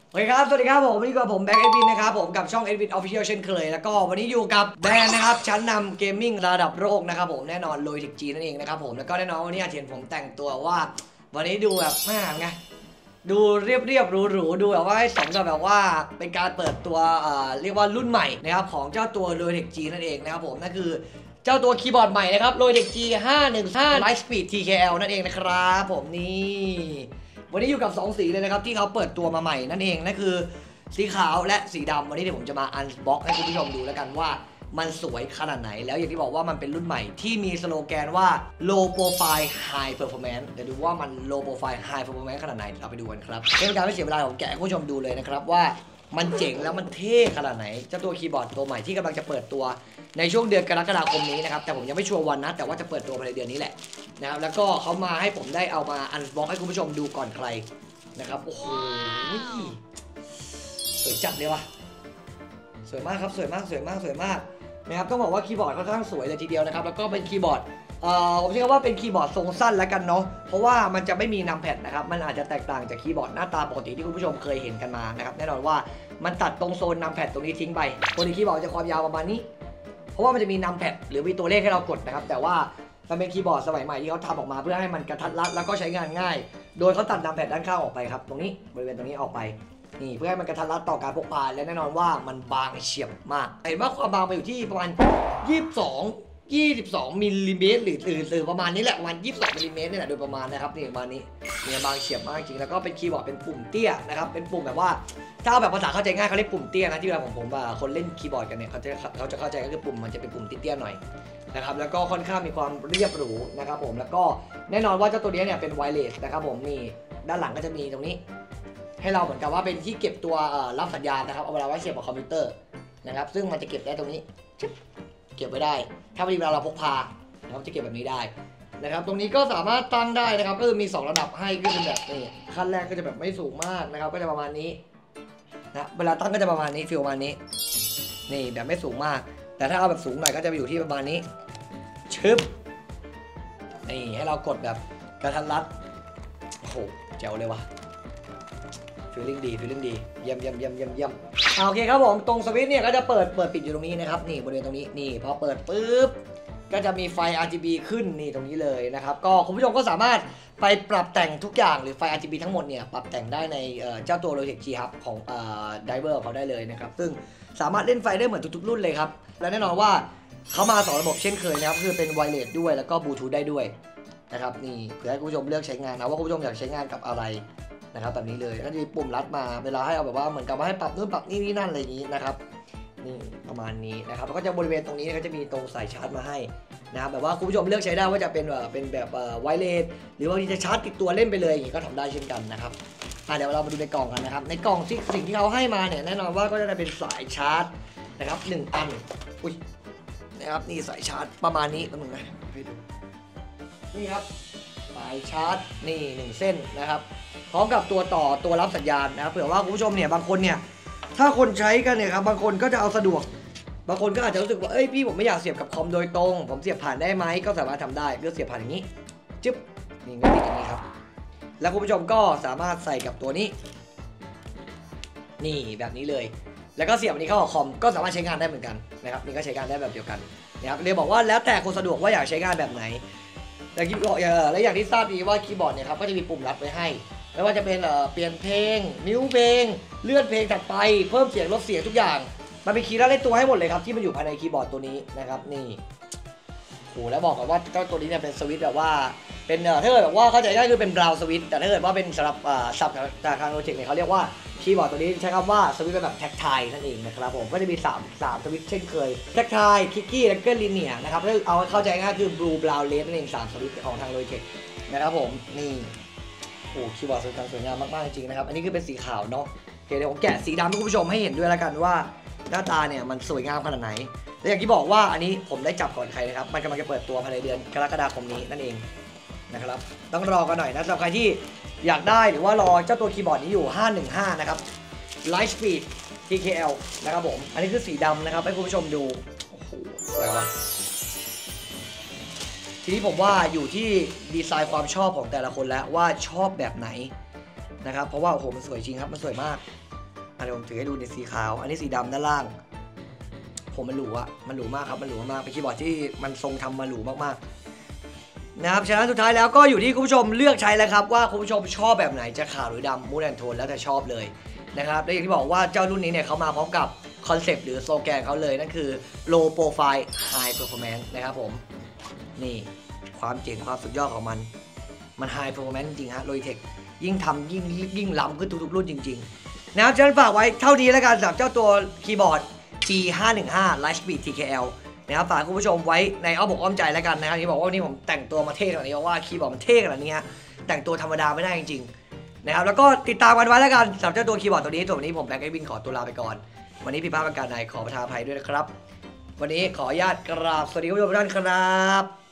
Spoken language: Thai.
โอเคครับสวัสดีครับผมวันนี้ก็ผมแบ็กเอ็ดวินนะครับผมกับช่องเอ็ดวินออฟฟิเชียลเช่นเคยแล้วก็วันนี้อยู่กับแบรนด์นะครับชั้นนำเกมมิ่งระดับโลกนะครับผมแน่นอนโลจิกจีนั่นเองนะครับผมแล้วก็แน่นอนวันนี้อาจจะเห็นผมแต่งตัวว่าวันนี้ดูแบบแม่ไงดูเรียบหรูๆดูแบบว่าให้สมกับแบบว่าเป็นการเปิดตัวเรียกว่ารุ่นใหม่นะครับของเจ้าตัวโลจิกจีนั่นเองนะครับผมนั่นคือเจ้าตัวคีย์บอร์ดใหม่นะครับโลจิกจี515 Lightspeed TKL นั่นเองนะครับผมนี่วันนี้อยู่กับ2สีเลยนะครับที่เขาเปิดตัวมาใหม่นั่นเองนั่นคือสีขาวและสีดำวันนี้เดี๋ยวผมจะมาอันบ็อกให้คุณผู้ชมดูแล้วกันว่ามันสวยขนาดไหนแล้วอย่างที่บอกว่ามันเป็นรุ่นใหม่ที่มีสโลแกนว่า low profile high performance เดี๋ยวดูว่ามัน low profile high performance ขนาดไหนเราไปดูกันครับเป็นการไม่เสียเวลาผมแกะให้คุณผู้ชมดูเลยนะครับว่ามันเจ๋งแล้วมันเท่ขนาดไหนเจ้าตัวคีย์บอร์ดตัวใหม่ที่กำลังจะเปิดตัวในช่วงเดือนกรกฎาคมนี้นะครับแต่ผมยังไม่ชัวร์วันนะแต่ว่าจะเปิดตัวภายในเดือนนี้แหละนะครับแล้วก็เขามาให้ผมได้เอามาอันบ็อกให้คุณผู้ชมดูก่อนใครนะครับโอ้โหสวยจัดเลยวะสวยมากครับสวยมากนะครับต้องบอกว่าคีย์บอร์ดค่อนข้างสวยเลยทีเดียวนะครับแล้วก็เป็นคีย์บอร์ดผมเชื่อว่าเป็นคีย์บอร์ดทรงสั้นแล้วกันเนาะเพราะว่ามันจะไม่มีนัมแพดนะครับมันอาจจะแตกต่างจากคีย์บอร์ดหน้าตาปกติที่คุณผู้ชมเคยเห็นกันมานะครับแน่นอนว่ามันตัดตรงโซนนัมแพดตรงนี้ทิ้งไปตัวนี้คีย์บอร์ดจะความยาวประมาณนี้เพราะว่ามันจะมีนัมแพดหรือมีตัวเลขให้เรากดนะครับแต่ว่ามันเป็นคีย์บอร์ดสมัยใหม่ที่เขาทำออกมาเพื่อให้มันกระทัดรัดแล้วก็ใช้งานง่ายโดยเขาตัดนัมแพดด้านข้างออกไปครับตรงนี้บริเวณตรงนี้ออกไปนี่เพื่อให้มันกระทัดรัดต่อการพกพาและแน่นอนว่ามันบางเฉียบมากเห็นว่าความบางไปอยู่ที่ประมาณ22มิลลิเมตรหรือประมาณนี้แหละประมาณ22มิลลิเมตรนี่แหละโดยประมาณนะครับนี่ประมาณนี้เนี่ยบางเฉียบมากจริงแล้วก็เป็นคีย์บอร์ดเป็นปุ่มเตี้ยนะครับเป็นปุ่มแบบว่าถ้าแบบภาษาเข้าใจง่ายเขาเรียกปุ่มเตี้ยนะที่เวลาผมคนเล่นคีย์บอร์ดกันเนี่ยเขาจะเข้าใจก็คือปุ่มมันจะเป็นปุ่มเตี้ยๆหน่อยนะครับแล้วก็ค่อนข้างมีความเรียบหรูนะครับผมแล้วก็แน่นอนว่าเจ้าตัวนี้เนี่ยเป็นไวเลสนะครับผมนี่ด้านหลังก็จะมีตรงนี้ให้เราเหมือนกับว่าเป็นที่เก็บตัวรับสัญญาณนะครับเอาเวลาไว้เสียบกับคอมพิวเตอร์นะครับซึ่งมันจะเก็บได้ตรงนี้เก็บไว้ได้ถ้าเวลาเราพกพานะครับจะเก็บแบบนี้ได้นะครับตรงนี้ก็สามารถตั้งได้นะครับก็มี2ระดับให้ก็เป็นแบบนี้ขั้นแรกก็จะแบบไม่สูงมากนะครับก็จะประมาณนี้นะเวลาตั้งก็จะประมาณนี้ฟิลประมาณนี้นี่แบบไม่สูงมากแต่ถ้าเอาแบบสูงหน่อยก็จะไปอยู่ที่ประมาณนี้ชึบนี่ให้เรากดแบบกระทัดรัดโอ้โหเจ๋วเลยวะฟีลลิ่งดีเยี่ยมโอเคครับผมตรงสวิตช์เนี่ยก็จะเปิดปิดอยู่ตรงนี้นะครับนี่บริเวณตรงนี้นี่พอเปิดปุ๊บก็จะมีไฟ RGB ขึ้นนี่ตรงนี้เลยนะครับก็คุณผู้ชมก็สามารถไปปรับแต่งทุกอย่างหรือไฟ RGB ทั้งหมดเนี่ยปรับแต่งได้ในเจ้าตัว Logitech G Hub ของDiver ของเขาได้เลยนะครับซึ่งสามารถเล่นไฟได้เหมือนทุกๆรุ่นเลยครับและแน่นอนว่าเขามา2ระบบเช่นเคยนะครับคือเป็นไวเลสด้วยแล้วก็บลูทูธได้ด้วยนะครับนี่เพื่อให้คุณผู้ชมเลือกใช้งานนะว่าคุณผู้ชมอยากใช้งานกับอะไรนะครับแบบนี้เลยก็จะมีปุ่มลัดมาเวลาให้เอาแบบว่าเหมือนกับว่าให้ปรับนู่นปรับนี่นั่นอะไรอย่างนี้นะครับนี่ประมาณนี้นะครับแล้วก็จะบริเวณตรงนี้ก็จะมีตรงสายชาร์จมาให้นะครับแบบว่าคุณผู้ชมเลือกใช้ได้ว่าจะเป็นแบบไวเลสหรือว่าจะชาร์จติดตัวเล่นไปเลยอย่างนี้ก็ทำได้เช่นกันนะครับเดี๋ยวเรามาดูในกล่องกันนะครับในกล่องสิ่งที่เขาให้มาเนี่ยแน่นอนว่าก็จะได้เป็นสายชาร์จนะครับ1อันอุ้ยนะครับนี่สายชาร์จประมาณนี้ประมาณนะนี่ครับสายชาร์จนี่1เส้นนะครับพร้อมกับตัวต่อตัวรับสัญญาณนะครับเผื่อว่าคุณผู้ชมเนี่ยบางคนเนี่ยถ้าคนใช้กันเนี่ยครับบางคนก็จะเอาสะดวกบางคนก็อาจจะรู้สึกว่าเอ้ยพี่ผมไม่อยากเสียบกับคอมโดยตรงผมเสียบผ่านได้ไหมก็สามารถทำได้ก็เสียบผ่านอย่างนี้จึ๊บนี่ก็ติดอย่างนี้ครับแล้วคุณผู้ชมก็สามารถใส่กับตัวนี้นี่แบบนี้เลยแล้วก็เสียบอันนี้เข้ากับคอมก็สามารถใช้งานได้เหมือนกันนะครับนี่ก็ใช้งานได้แบบเดียวกันนะครับเรียกบอกว่าแล้วแต่คนสะดวกว่าอยากใช้งานแบบไหนและอย่างที่ทราบดีว่าคีย์บอร์ดเนี่ยครับก็จะมีปุ่มลัดไว้ให้ไม่ว่าจะเป็นเปลี่ยนเพลงมิวเพลงเลื่อนเพลงถัดไปเพิ่มเสียงลดเสียงทุกอย่างมันเป็นคีย์ลัดในตัวให้หมดเลยครับที่มันอยู่ภายในคีย์บอร์ดตัวนี้นะครับนี่โหแล้วบอกกันว่าเจ้าตัวนี้เนี่ยเป็นสวิตช์แบบว่าเป็นถ้าเกิดแบบว่าเข้าใจง่ายคือเป็นบราวน์สวิตช์แต่ถ้าเกิดว่าเป็นสำหรับศัพท์จากทางโลจิกเนี่ยเขาเรียกว่าคีย์บอร์ดตัวนี้ใช้คำว่าสวิตช์เป็นแบบแท็กไทล์นั่นเองนะครับผมก็จะมี3สวิตช์เช่นเคยแท็กไทล์คิกกี้แล้วก็ลิเนียร์นะครับถ้าเอาเข้าใจง่ายคือบลูบราวน์เรดนั่นเอง3สวิตช์ของทางโลจิกนะครับผมนี่โอ้คีย์บอร์ดสวยงามมากๆจริงๆนะครับอันนี้คือเป็นสีขาวเนาะเดี๋ยวผมแกะสีดำให้คุณผู้ชมให้เห็นด้วยแล้วกันว่าหน้าตาเนี่ยมันสวยงามขนาดไหนและอย่างที่บอกว่าอันนี้ผมได้จับก่อนใครนะครับมันกำลังจะเปิดตัวภายในเดือนกรกฎาคมนี้นั่นเองนะครับต้องรอกันหน่อยนะสำหรับใครที่อยากได้หรือว่ารอเจ้าตัวคีย์บอร์ดนี้อยู่515นะครับ Lightspeed TKL นะครับผมอันนี้คือสีดำนะครับให้คุณผู้ชมดูโอ้โหสวยว่ะทีนี้ผมว่าอยู่ที่ดีไซน์ความชอบของแต่ละคนแล้วว่าชอบแบบไหนนะครับเพราะว่าโอ้โหมันสวยจริงครับมันสวยมากเดี๋ยวผมถือให้ดูในสีขาวอันนี้สีดำด้านล่างผมมันหรูอะมันหรูมากครับมันหรูมากเป็นคีย์บอร์ดที่มันทรงทำมาหรูมากๆนะครับฉะนั้นสุดท้ายแล้วก็อยู่ที่คุณผู้ชมเลือกใช้แล้วครับว่าคุณผู้ชมชอบแบบไหนจะขาวหรือดำมูดแอนโทนแล้วแต่ชอบเลยนะครับและอย่างที่บอกว่าเจ้ารุ่นนี้เนี่ยเขามาพร้อมกับคอนเซปต์หรือสโลแกนเขาเลยนั่นคือ low profile high performance นะครับผมนี่ความเจ๋งความสุดยอดของมัน high performance จริงๆฮะ Logitech ยิ่งทำยิ่งล้ำขึ้นทุกๆรุ่นจริงๆนะครับฉะนั้นฝากไว้เท่านี้แล้วกันสำหรับเจ้าตัวคีย์บอร์ด G515 Lightspeed TKL นะครับฝากคุณผู้ชมไว้ในอ้อมอกอ้อมใจแล้วกันนะครับที่บอกว่าวันนี้ผมแต่งตัวมาเท่ขนาดนี้เพราะว่าคีย์บอร์ดมันเท่ขนาดนี้ฮะแต่งตัวธรรมดาไม่ได้จริงๆนะครับแล้วก็ติดตามกันไว้แล้วกันสำหรับเจ้าตัวคีย์บอร์ดตัวนี้วันนี้ผมแบงค์ไอวินขอตัวลาไปก่อนวันนี้ผิดพลาดประการใดขอประทานอภัยด้วยนะครับวันนี้ขออนุญาตกราบสวัสดีคุณผู้ชมทุกท่านครับ